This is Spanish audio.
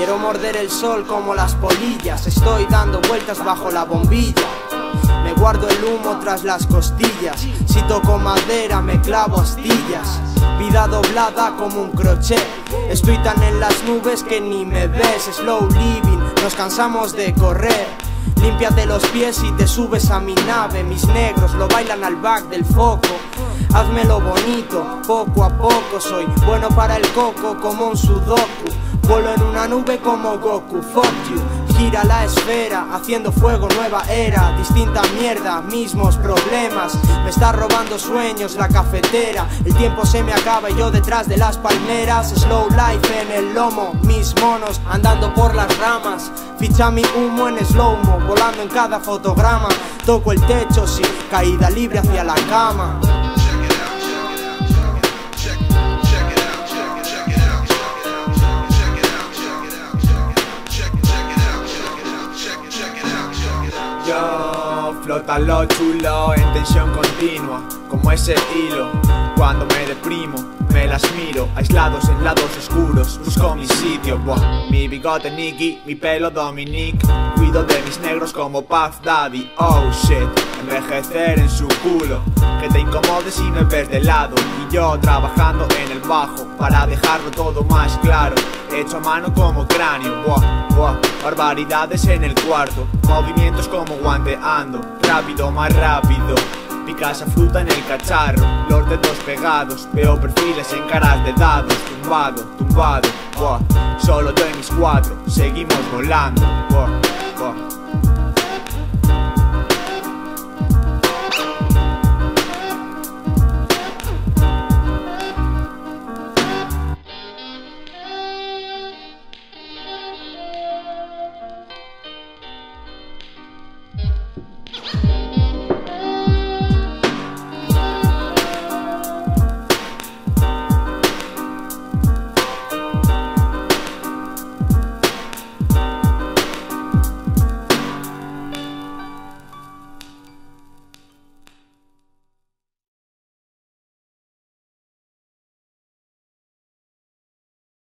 Quiero morder el sol como las polillas. Estoy dando vueltas bajo la bombilla. Me guardo el humo tras las costillas. Si toco madera me clavo astillas. Vida doblada como un crochet. Estoy tan en las nubes que ni me ves. Slow living, nos cansamos de correr. Límpiate los pies y te subes a mi nave. Mis negros lo bailan al back del foco. Házmelo bonito, poco a poco. Soy bueno para el coco como un sudoku. Vuelo en una nube como Goku, fuck you. Gira la esfera, haciendo fuego, nueva era. Distinta mierda, mismos problemas. Me está robando sueños la cafetera. El tiempo se me acaba y yo detrás de las palmeras. Slow life en el lomo, mis monos andando por las ramas. Ficha mi humo en slow-mo, volando en cada fotograma. Toco el techo, sí, caída libre hacia la cama. Yo flota lo chulo en tensión continua, como ese hilo. Cuando me deprimo, me las miro, aislados en lados oscuros, busco mi sitio. Buah. Mi bigote Nicky, mi pelo Dominique. Cuido de mis negros como Puff Daddy. Oh shit, envejecer en su culo. Que te incomodes si me ves de lado. Y yo trabajando en el bajo para dejarlo todo más claro. Hecho a mano como cráneo. Buah, buah. Barbaridades en el cuarto. Movimientos como guanteando. Rápido, más rápido. Pica esa fruta en el cacharro. Los dedos pegados. Veo perfiles en caras de dados. Tumbado, tumbado. Buah. Solo yo y mis cuatro. Seguimos volando. Buah, buah.